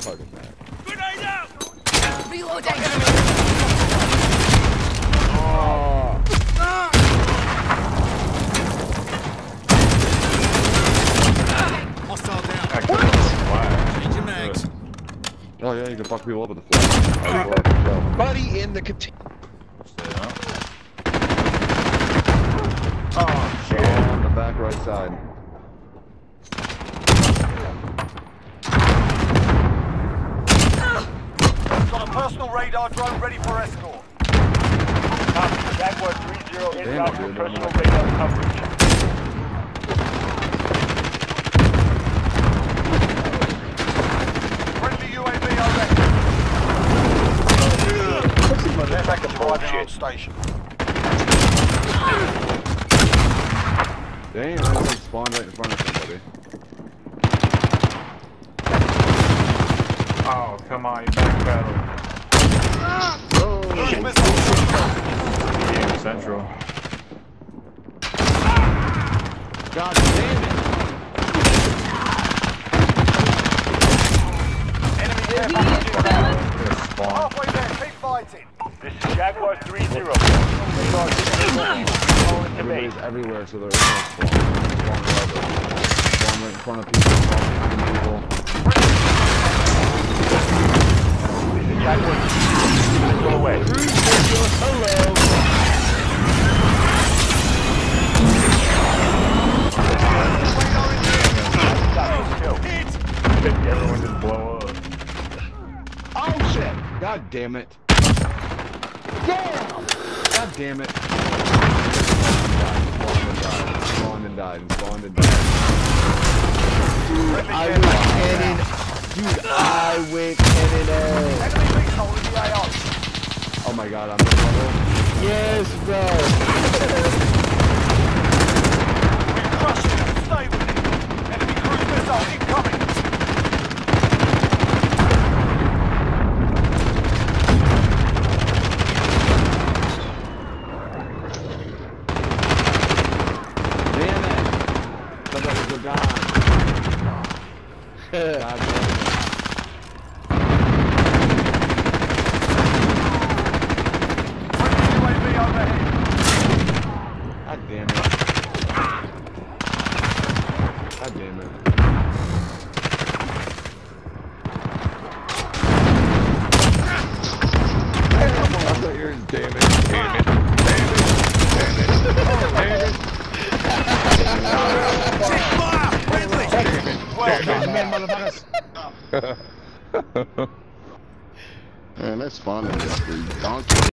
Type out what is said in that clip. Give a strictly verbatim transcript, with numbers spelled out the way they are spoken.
Pardon that. Grenade out! Reloading! Oh. Hostile down. What? Change your mags. Oh yeah, you can fuck people up with the flag. Buddy in the container. Oh shit. Oh, on the back right side. Got a personal radar drone ready for escort. Copy. Jaguar three zero inbound for personal radar coverage. Friendly U A V overhead. They're back to driving on station. Damn, I just like spawned right in front of somebody. Oh, come on, you backpedal. Oh, Cruise missile. Game Central. God damn it! Enemy care package inbound. Gonna spawn. Halfway there, keep fighting. This is Jaguar three zero. Radar calling to me. Everybody's everywhere, so there is no spawn. Spawn wherever. Spawn right in front of people, spawn behind people. This is Jaguar. Let's go away. Hello. Everyone just blow up. Oh shit! God damn it! Damn! God damn it! Spawned and died. Spawned and died. Friendly I care went package cannon. Dude, I went cannon. Enemy vehicle in the A O. Oh my god, I'm in trouble. Yes, bro. We crushed it. Stay with it. Enemy cruise missile incoming. Damn it! Somebody's a god. God damn it. Friendly U A V overhead. God damn it. God damn it. I thought you were damn it. Damn it. Damn it. Damn it. Damn it. Take fire! Friendly! Well done. Man, that's fun. Donkey.